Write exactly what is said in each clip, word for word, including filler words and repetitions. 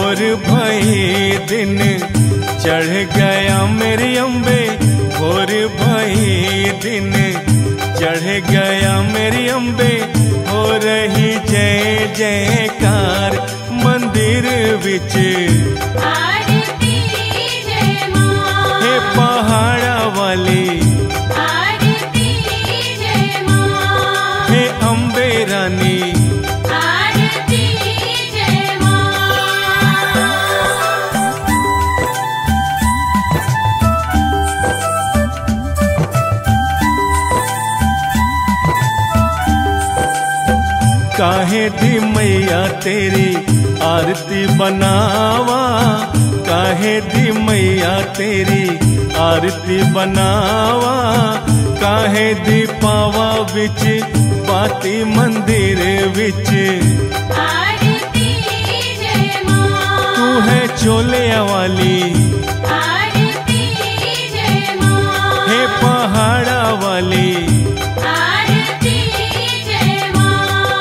भोर भई दिन चढ़ गया मेरी अम्बे, भोर भई दिन चढ़ गया मेरी अम्बे। हो रही जय जयकार मंदिर विच, आरती जय मां। हे पहाड़ा वाली आरती जय मां। हे अम्बे रानी आरती जय मां। काहे दी मैया तेरी आरती बनावा, काहे दी मैया तेरी आरती बनावा। काहे दी पावा विच बाती मंदिर विच, आरती जय मां। तू है चोलिया वाली आरती जय मां। हे पहाड़ा वाली आरती जय मां।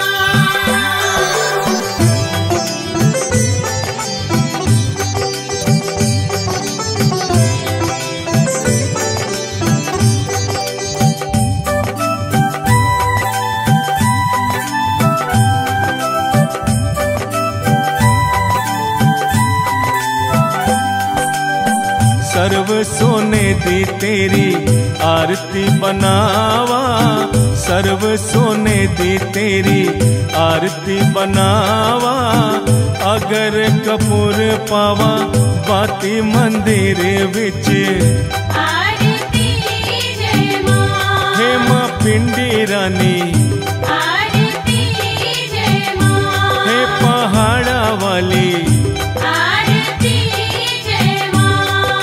सर्व सोने दी तेरी आरती बनावा, सर्व सोने दी तेरी आरती बनावा। अगर कपूर पावा बाती मंदिर विच, आरती जय मां। हे मां पिंडी रानी आरती जय मां। हे पहाड़ा वाली आरती जय मां।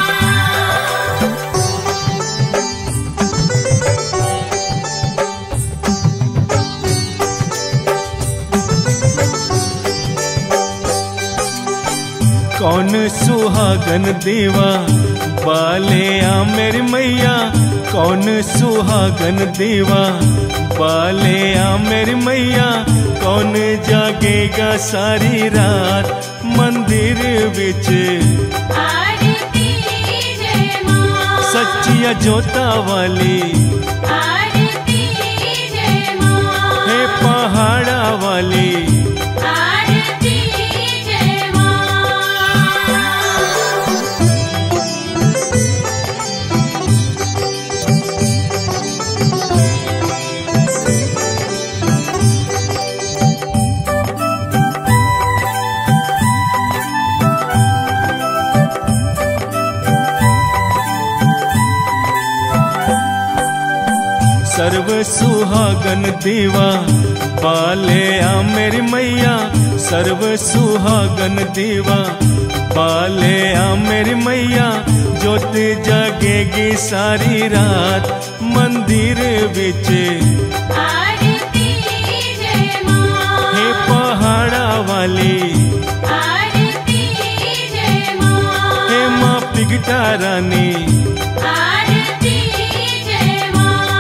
कौन सुहागन दीवा बाले आ मेरी मैया, कौन सुहागन दीवा बाले आ मेरी मैया। कौन जागेगा सारी रात मंदिर विच, आरती जय मां। सच्चिया जोता वाली आरती जय मां। हे पहाड़ा वाली आरती जय मां। सर्व सुहागन दीवा बाले आ मेरी मैया, सर्व सुहागन दीवा बाले आ मेरी मैया। जोत जागेगी सारी रात मंदिर विच, आरती जय मां। हे पहाड़ा वाली आरती जय मां। हे मां पिगटा रानी आरती जय मां।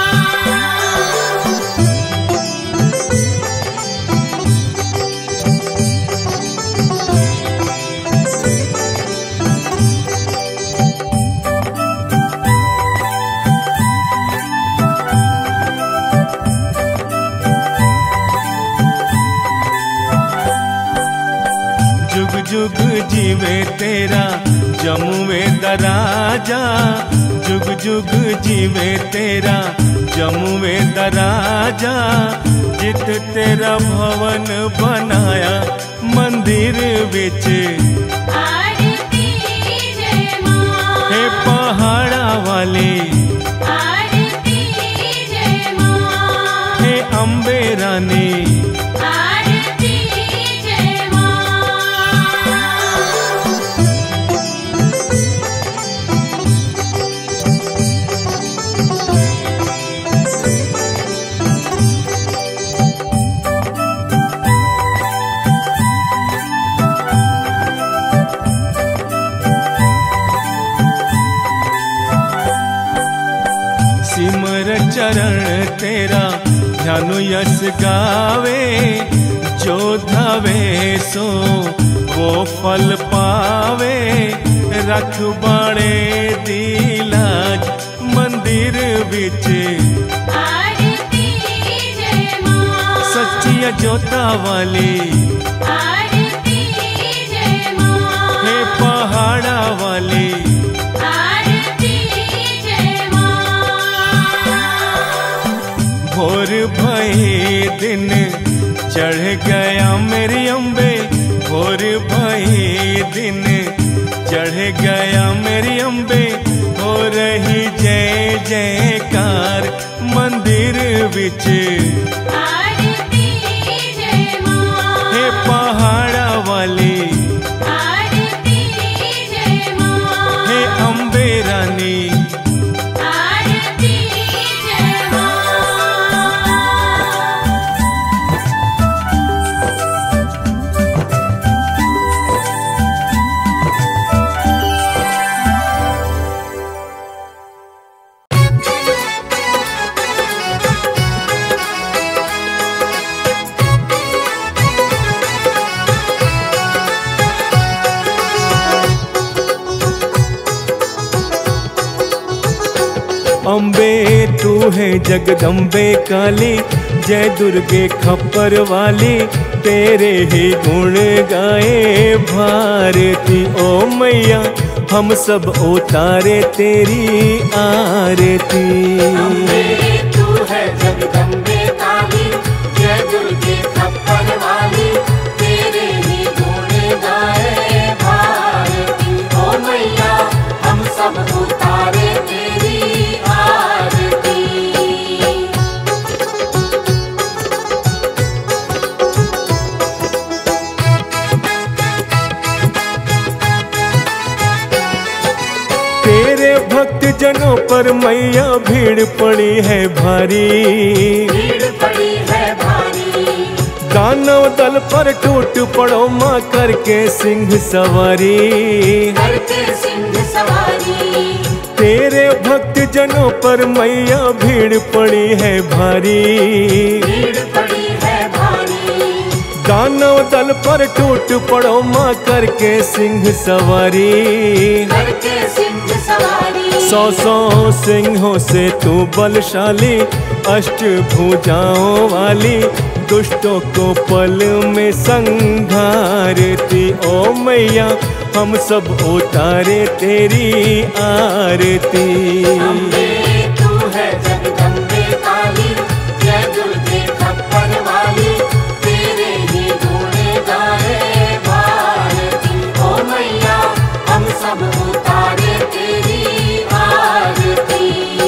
जुग जुग जीवे तेरा जमुवे दराजा, जुग जुग जीवे तेरा जमुवे दराजा। जित तेरा भवन बनाया मंदिर विच, आरती जय मां। हे पहाड़ा वाली आरती जय मां। हे अम्बे रानी आरती जय मां। सिमर चरण तेरा ध्यान यस गावे, जो धावे सो वो फल पावे, रख बाणे दी लाज मंदिर विच। आरती जय मां, सच्चिया जोता वाली आरती जय मां, हे पहाड़ा वाली आरती जय मां। भोर भई दिन चढ़ गया मेरी अम्बे, भोर भई दिन चढ़ गया मेरी अम्बे, हो रही जय जयकार मंदिर विच। आरती जय मां, हे पहाड़ा वाली आरती जय मां, हे अम्बे रानी आरती जय मां। अम्बे तू है जगदम्बे काली, जय दुर्गे खप्पर वाली, तेरे ही गुण गाए भारती। ओ मैया हम सब उतारे तेरी आरती। अम्बे तू है जगदम्बे काली, जय दुर्गे खप्पर वाली, तेरे ही गुण गाए भारती। ओ मैया हम सब उतारे तेरी आरती। तेरे भक्त जनों पर मैया भीड़ पड़ी है भारी, भीड़ पड़ी है भारी, दानव दल पर टूट पड़ो माँ करके सिंह सवारी। करके सिंह सवारी। तेरे भक्त जनों पर मैया भीड़ पड़ी है भारी, भीड़ पड़ी है भारी, दानव दल पर टूट पड़ो माँ करके सिंह सवारी। करके सिंह सवारी। सौ सौ सिंहों से तू बलशाली, अष्ट भुजाओं वाली, दुष्टों को पल में संघारती। ओ मैया हम सब उतारे तेरी आरती। अम्बे तू है जगदम्बे काली, जय दुर्गे खप्पर वाली, तेरे ही गुण गाए भारती। ओ मैया हम सब उतारे तेरी आरती।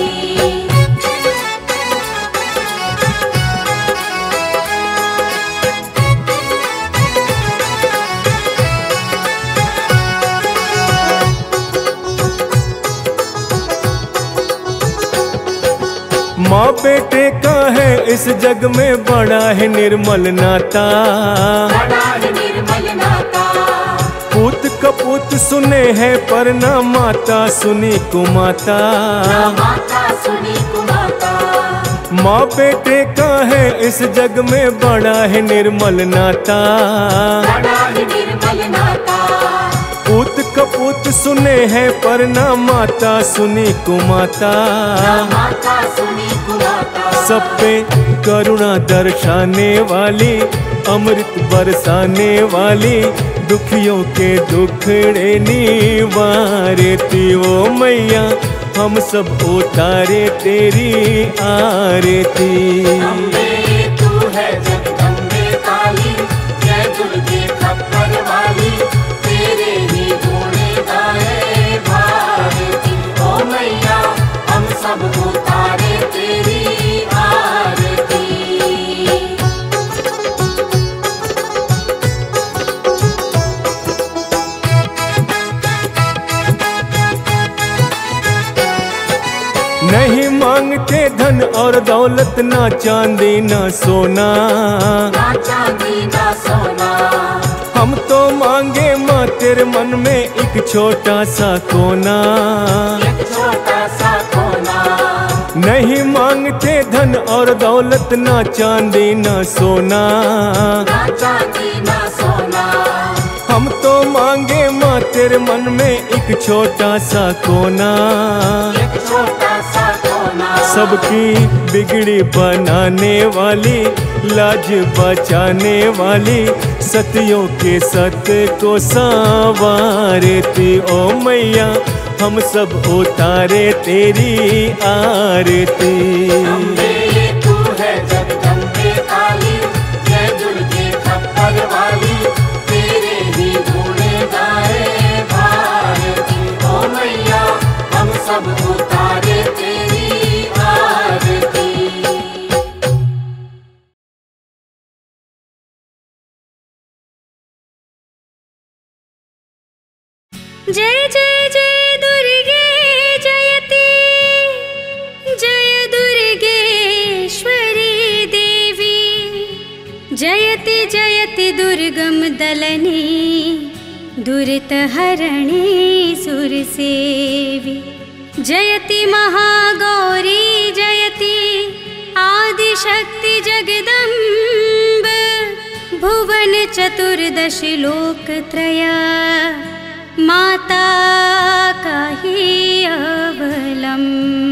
माँ बेटे का है इस जग में बड़ा है निर्मल नाता, बड़ा है निर्मल नाता, पूत कपूत सुने हैं पर ना माता सुनी कुमाता। ना माता सुनी कुमाता। माँ बेटे का है इस जग में बड़ा है निर्मल नाता, बड़ा है निर्मल नाता, पूत कपूत सुने हैं पर ना माता सुनी कुमाता। ना माता सुनी कुमाता। सब पे करुणा दर्शाने वाली, अमृत बरसाने वाली, दुखियों के दुखड़े निवारती। ओ मैया हम सब उतारे तेरी आरती। अम्बे तू है जगदम्बे काली, जय दुर्गे खप्पर वाली, तेरे ही गुण गाए भारती। ओ मैया हम सब उतारे तेरी आरती। नहीं मांगते धन और दौलत, ना चांदी ना सोना, ना चांदी ना सोना, हम तो मांगे माँ तेरे मन में एक छोटा सा कोना। एक छोटा सा कोना। नहीं मांगते धन और दौलत, ना चांदी ना सोना, ना चांदी ना सोना। हम तो मांगे माँ तेरे मन में एक छोटा सा कोना, एक छोटा सा कोना। सबकी बिगड़ी बनाने वाली, लाज बचाने वाली, सतियों के सत्य को संवारती ओ मैया, हम सब उतारे तेरी आरती। अम्बे तू है जगदम्बे काली, जय दुर्गे खप्पर वाली, तेरे ही गुण गाए भारती। ओ मैया हम सब उतारे तेरी आरती। जय जय जय दुर्गे जयति, जय दुर्गेश्वरी देवी। जयति जयति दुर्गम दलनी, दुरितहरणी सुरसेवी। जयति महागौरी जयति, आदिशक्ति जगदम्ब। भुवन चतुर्दश लोकत्रय, माता का ही अवलंब।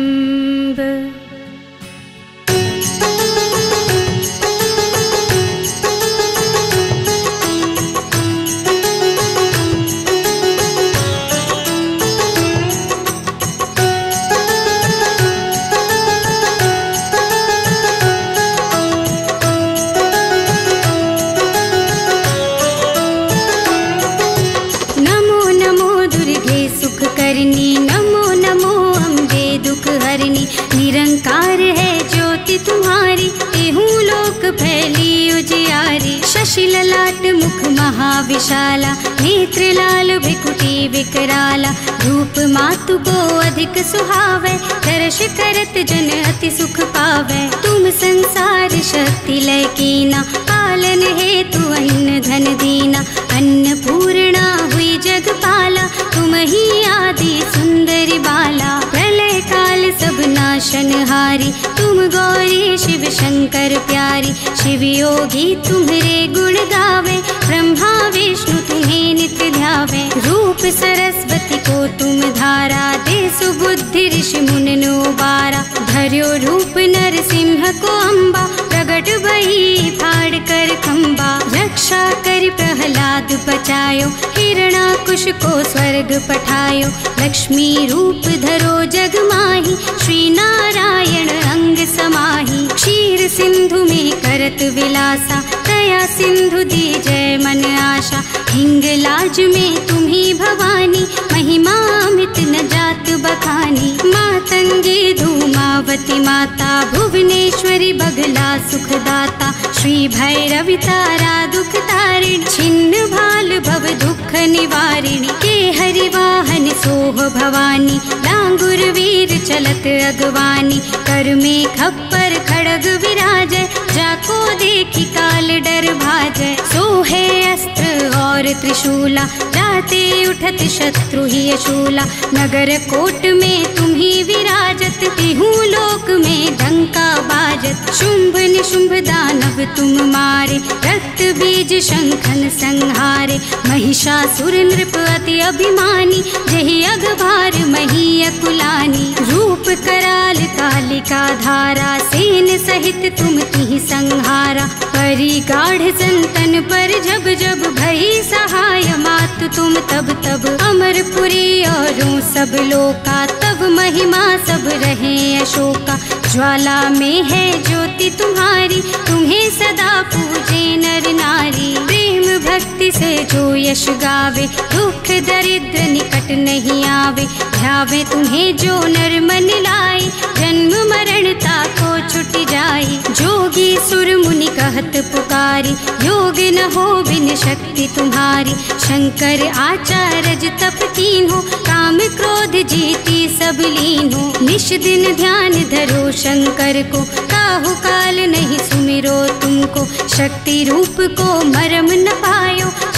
नमो नमो अम्बे दुख हरनी, निरंकार है ज्योति तुम्हारी, तेहू लोक फैली उजियारी। शशि ललाट मुख महाविशाला, नेत्र लाल भ्रिकुटी विकराला। रूप मातु को अधिक सुहावे, दर्श करत जन अति सुख पावे। तुम संसार शक्ति लय कीना, पालन हेतु अन्न धन दीना। अन्नपूर्णा हुई जगपाला, तुम ही आदि सुंदरी बाला। प्रलय काल सब नाशनहारी, तुम गौरी शिव शंकर प्यारी। शिव योगी तुम्हारे गुण गावे, ब्रह्मा विष्णु तुम्हें नित्य ध्यावे। रूप सरस्वती को तुम धारा, दे सुबुद्धि ऋषि मुनिनो बारा। धर्यो रूप नरसिंह को अम्बा, प्रगट भई फाड़ कर खम्बा। रक्षा कर प्रहलाद बचायो, हिरणाकुश को स्वर्ग पठायो। लक्ष्मी रूप धरो जग माही, श्री नारायण अंग समाही। क्षीर सिंधु में करत विलासा, दया सिंधु दी जय मन आशा। हिंगलाज में तुम्ही भवानी, महिमा अमित न जात बखानी। मातंगी धूमावती माता, भुवनेश्वरी बगला सुखदाता। श्री भैरवी तारा दुख तारिणी, छिन्न भाल भव दुख निवारिणी। के हरि वाहन सोह भवानी, लांगुर वीर चलत अगवानी। कर में खप्पर खड़ग विराजय, जाको देखी काल डर भाजय। सोहे अस्त्र और त्रिशूला, जाते उठत शत्रु ही अशूला। नगर कोट में तुम ही विराजत, तिहू लोक में डंका बाजत। शुंभ निशुंभ दानव तुम मारे, रक्त बीज शंखन संहारे। महिषासुर नृप अति अभिमानी, जहि अगभार मही अकुलानी। रूप कराल कालिका धारा, सेन सहित तुम तिहि संहारा। परी गाढ़ संतन पर जब जब भई सहाय, मातु तुम तब तब। अमरपुरी औरों सब लोका, तब महिमा सब रहे अशोका। ज्वाला में है ज्योति तुम्हारी, तुम्हें सदा पूजे नर नारी। प्रेम भक्ति से जो यश गावे, दुख दरिद्र निकट नहीं आवे। ध्यावे तुम्हें जो नर मन लाए, जन्म मरण ताको छुट जाए। जोगी सुर मुनि कहत पुकारी, योग न हो बिन शक्ति तुम्हारी। शंकर आचार्य तप कीन्हो, काम क्रोध जीती सब लीन्हो। निश दिन ध्यान धरो शंकर को, काहू काल नहीं सुमिरो तुमको। शक्ति रूप को मरम न पायो, शक्ति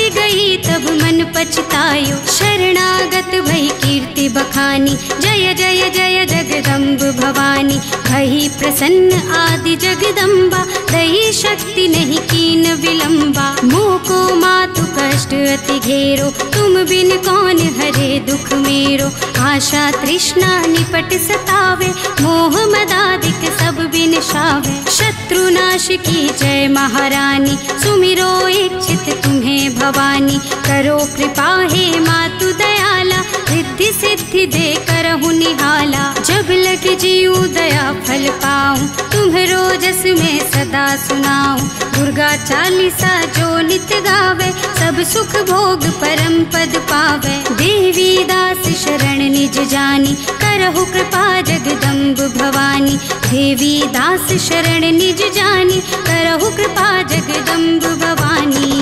गई तब मन पछतायो, शरणागत भई कीर्ति बखानी। जय जय जय जगदम्ब भवानी, भई प्रसन्न आदि जगदम्बा। दही शक्ति नहीं कीन विलंबा, मोह को मातु कष्ट अति घेरो। तुम बिन कौन हरे दुख मेरो, आशा तृष्णा निपट सतावे। मोह मदादिक सब बिनशावे, शत्रु नाश की जय महारानी। सुमिरो इच्छित तुम्हें भवानी, करो कृपा हे मातु दयाला। रिद्धि सिद्धि दे करहु निहाला, जब लग जीऊ दया फल पाऊं। तुम्हरो जस में सदा सुनाऊं, दुर्गा चालीसा जो नित गावे। सब सुख भोग परम पद पावे, देवी दास शरण निज जानी। करहु कृपा जगदम्ब भवानी, देवी दास शरण निज जानी। करहु कृपा जगदम्ब भवानी।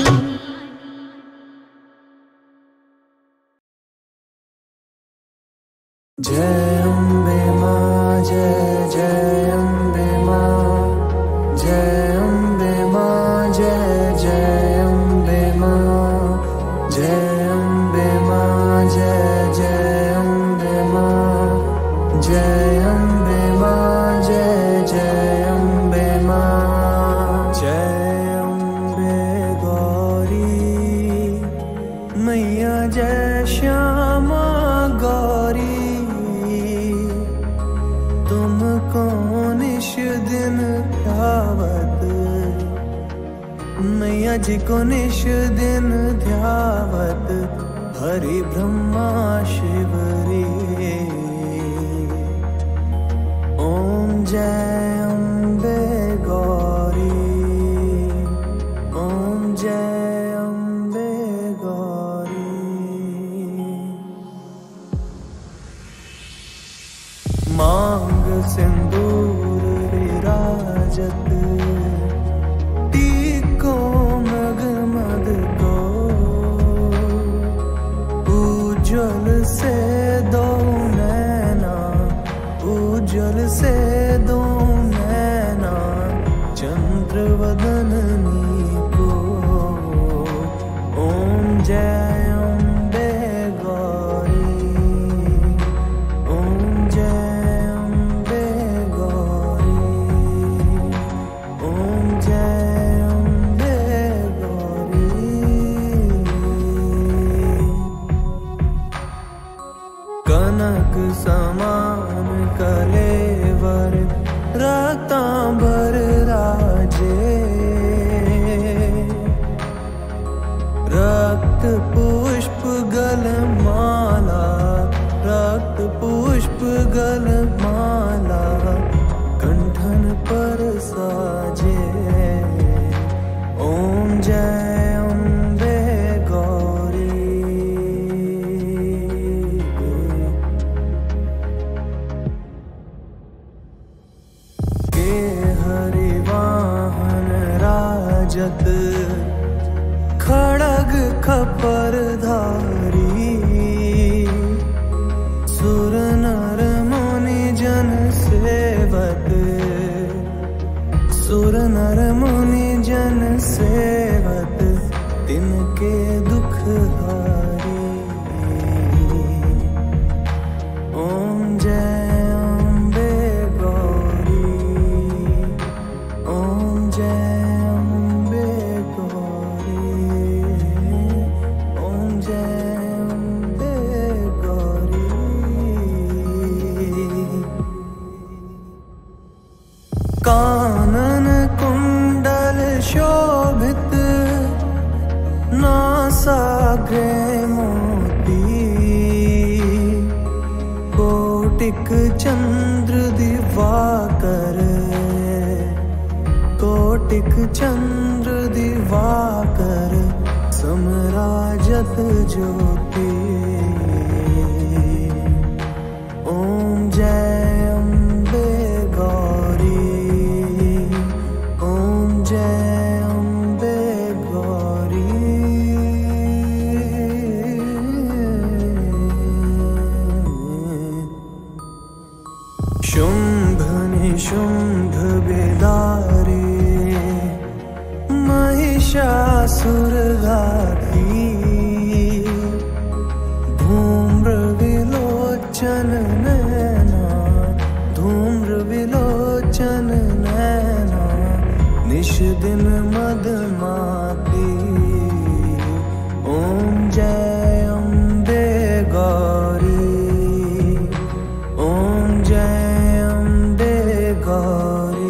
जय अम्बे माँ, जय जय अम्बे माँ, जय अम्बे माँ, जय जय अम्बे माँ, जय अम्बे माँ, जय जय अम्बे माँ, जय अम्बे माँ, जय जय अम्बे माँ। जय अम्बे गौरी मैया, जय श्यामा गौरी। निश दिन ध्यावत मैया जी को, निश दिन ध्यावत हरि ब्रह्मा शिवरी। ओम जय अम्बे गौरी, ओम जय अम्बे गौरी। मांग सिंदूर विराजत, टीको मगमग को। उज्ज्वल से दो नैना, उज्ज्वल से दो नैना, चंद्र वदननी को। ओम जय अम्बे गौरी, ओम जय समान कलेवर रतांबर राजे। रक्त पुष्प गलमाला, रक्त पुष्प गलमाला, कंठन पर साजे। ओम जय अम्बे गौरी। जत खड़ग खपर धारी, सुर नर मुनि जन सेवत, सुर नर मुनि जन सेवत, तिनके दुख हारी। ओम जय अम्बे गौरी, ओम जय कानन कुंडल शोभित, नासाग्रे मोती। कोटिक चंद्र दिवाकर, कोटिक चंद्र दिवाकर, समराजत ज्योति। ओम जय शुंभ बेदारे, महिषासुर घाती। दिन मदमाती। ओम जय अम्बे गौरी, ओम जय अम्बे गौरी।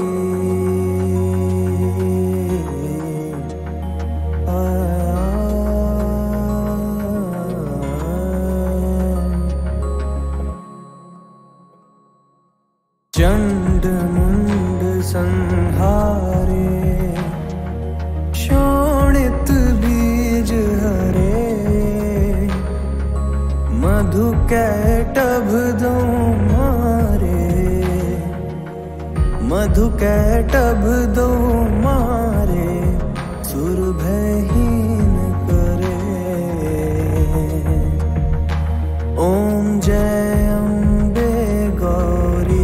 चंड मुंड संहारे, शोणित बीज हरे, मधु कैटभ दो मारे, मधु कैटभ दो मारे, सुर भयहीन करे। ओम जय अम्बे गौरी।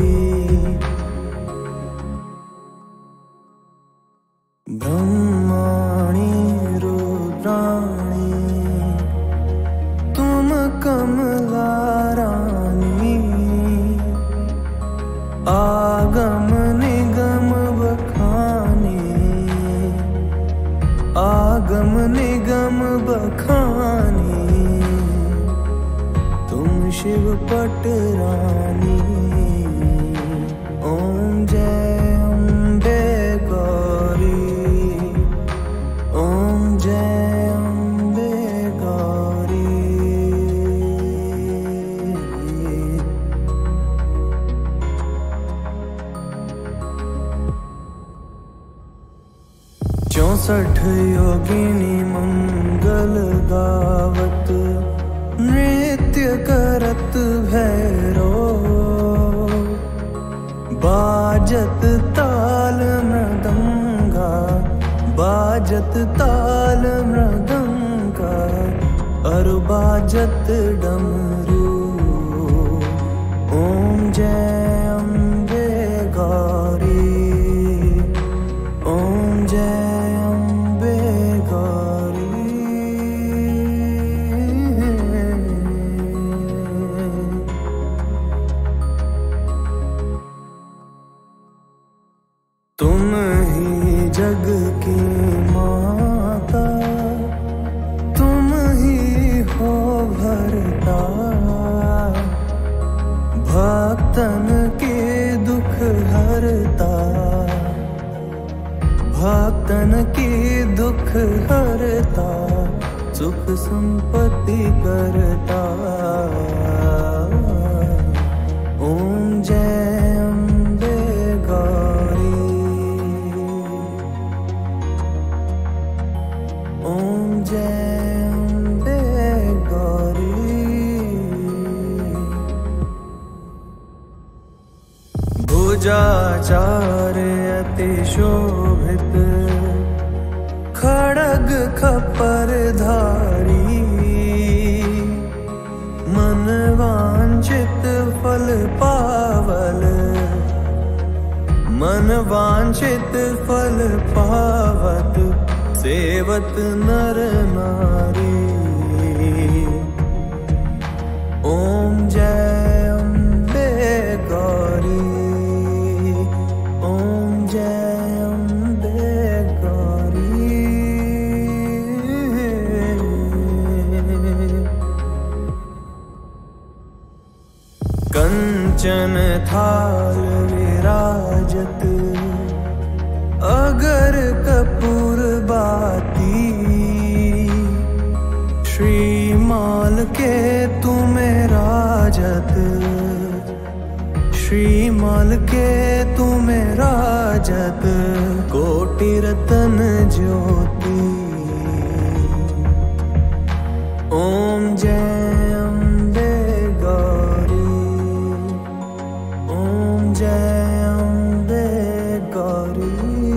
ब्रह्माणी रुद्राणी तुम कमला रानी, आगम निगम बखानी, आगम निगम बखानी, तुम शिव पट रानी। ओम जय अम्बे गौरी, ओम जय अम्बे गौरी। चौसठ योगिनी मंगल गावत, नृत्य करत भैरो, बाजत ताल मृदंगा, बाजत ताल मृदंगा, और बाजत डमरू। ओम जय अम्बे गौरी, ओम जय अम्बे गौरी। तुम ही जग की माता, तुम ही हो भरता, भक्तन के दुख हरता, भक्तन के दुख हरता, सुख संपत्ति करता। ओम जय अम्बे गौरी, ओम जय अम्बे गौरी। भुजाचार्य अति शोभित, खड़ग खपर धारी, मन वांछित फल पावल, मन वांछित फल पावत, सेवत नर नारी। ओम जय अम्बे गौरी, ओम जय अम्बे गौरी। कंचन थाल विराजत, अगर कपूर बाती, श्रीमाल के तुम्हें राजत, श्रीमाल के तुम्हें राजत, कोटि रतन ज्योति। ओम जय अम्बे गौरी, ओम जय अम्बे गौरी।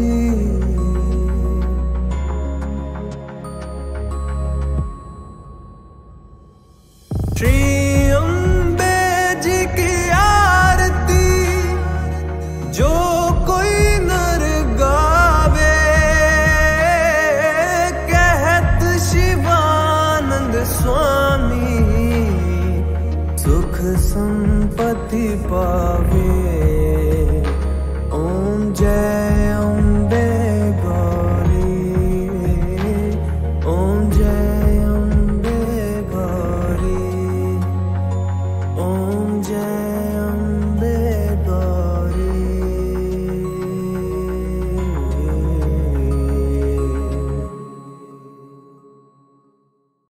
श्री अम्बे जी की आरती जो कोई नर गावे, कहत शिवानंद स्वामी, सुख संपत्ति पावे। ओम जय अम्बे। जय